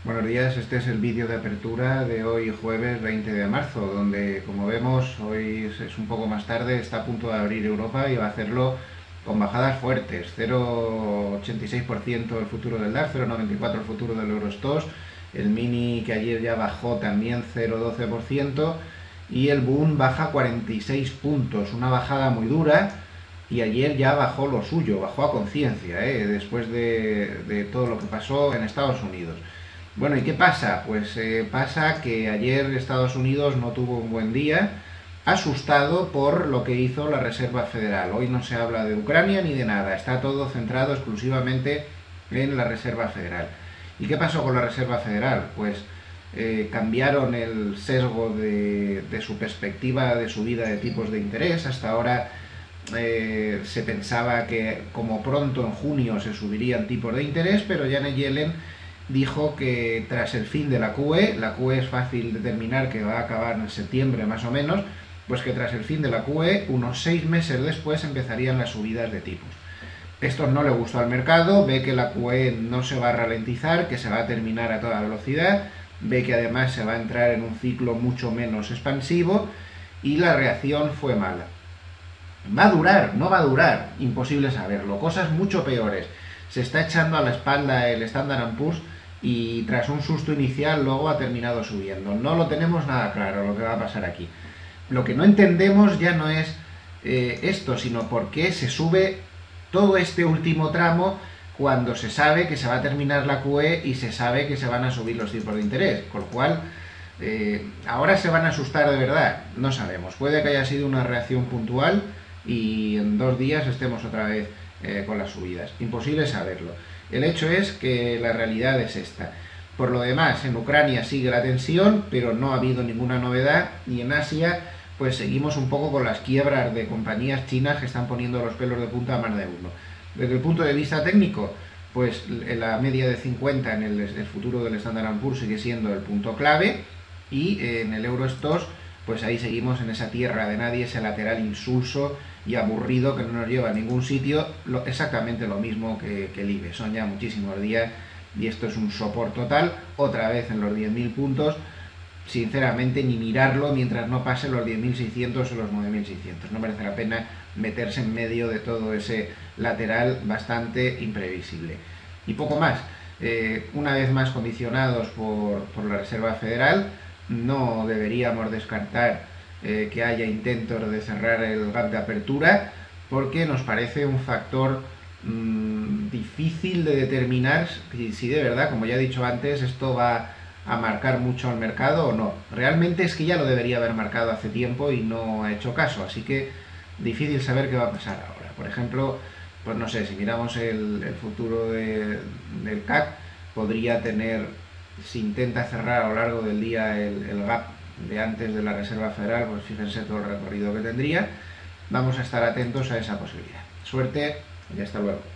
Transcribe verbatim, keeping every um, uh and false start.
Buenos días, este es el vídeo de apertura de hoy jueves veinte de marzo, donde como vemos hoy es un poco más tarde, está a punto de abrir Europa y va a hacerlo con bajadas fuertes, cero coma ochenta y seis por ciento el futuro del DAX, cero coma noventa y cuatro por ciento el futuro del Eurostoxx, el mini que ayer ya bajó también cero coma doce por ciento y el Bund baja cuarenta y seis puntos, una bajada muy dura. Y ayer ya bajó lo suyo, bajó a conciencia, ¿eh? después de, de todo lo que pasó en Estados Unidos. Bueno, ¿y qué pasa? Pues eh, pasa que ayer Estados Unidos no tuvo un buen día, asustado por lo que hizo la Reserva Federal. Hoy no se habla de Ucrania ni de nada, está todo centrado exclusivamente en la Reserva Federal. ¿Y qué pasó con la Reserva Federal? Pues eh, cambiaron el sesgo de, de su perspectiva de subida de tipos de interés. Hasta ahora eh, se pensaba que como pronto en junio se subirían tipos de interés, pero Janet Yellen dijo que tras el fin de la Q E, la Q E es fácil determinar que va a acabar en septiembre más o menos, pues que tras el fin de la Q E, unos seis meses después empezarían las subidas de tipos. Esto no le gustó al mercado, ve que la Q E no se va a ralentizar, que se va a terminar a toda velocidad, ve que además se va a entrar en un ciclo mucho menos expansivo y la reacción fue mala. ¿Va a durar? No va a durar, imposible saberlo. Cosas mucho peores. Se está echando a la espalda el Standard and Poor's y tras un susto inicial luego ha terminado subiendo. No lo tenemos nada claro lo que va a pasar aquí. Lo que no entendemos ya no es eh, esto, sino por qué se sube todo este último tramo cuando se sabe que se va a terminar la Q E y se sabe que se van a subir los tipos de interés. Con lo cual, eh, ahora se van a asustar de verdad. No sabemos. Puede que haya sido una reacción puntual y en dos días estemos otra vez eh, con las subidas. Imposible saberlo. El hecho es que la realidad es esta. Por lo demás, en Ucrania sigue la tensión, pero no ha habido ninguna novedad, y en Asia pues seguimos un poco con las quiebras de compañías chinas que están poniendo los pelos de punta a más de uno. Desde el punto de vista técnico, pues la media de cincuenta en el, el futuro del Standard and Poor's sigue siendo el punto clave, y en el Eurostoxx pues ahí seguimos en esa tierra de nadie, ese lateral insulso y aburrido que no nos lleva a ningún sitio, lo, exactamente lo mismo que, que el I B E. Son ya muchísimos días y esto es un sopor total, otra vez en los diez mil puntos, sinceramente ni mirarlo mientras no pase los diez mil seiscientos o los nueve mil seiscientos. No merece la pena meterse en medio de todo ese lateral bastante imprevisible. Y poco más, eh, una vez más condicionados por, por la Reserva Federal, no deberíamos descartar eh, que haya intentos de cerrar el gap de apertura, porque nos parece un factor mmm, difícil de determinar si, si de verdad, como ya he dicho antes, esto va a marcar mucho al mercado o no. Realmente es que ya lo debería haber marcado hace tiempo y no ha hecho caso, así que difícil saber qué va a pasar ahora. Por ejemplo, pues no sé, si miramos el, el futuro de, del C A C, podría tener, si intenta cerrar a lo largo del día el, el gap de antes de la Reserva Federal, pues fíjense todo el recorrido que tendría. Vamos a estar atentos a esa posibilidad. Suerte y hasta luego.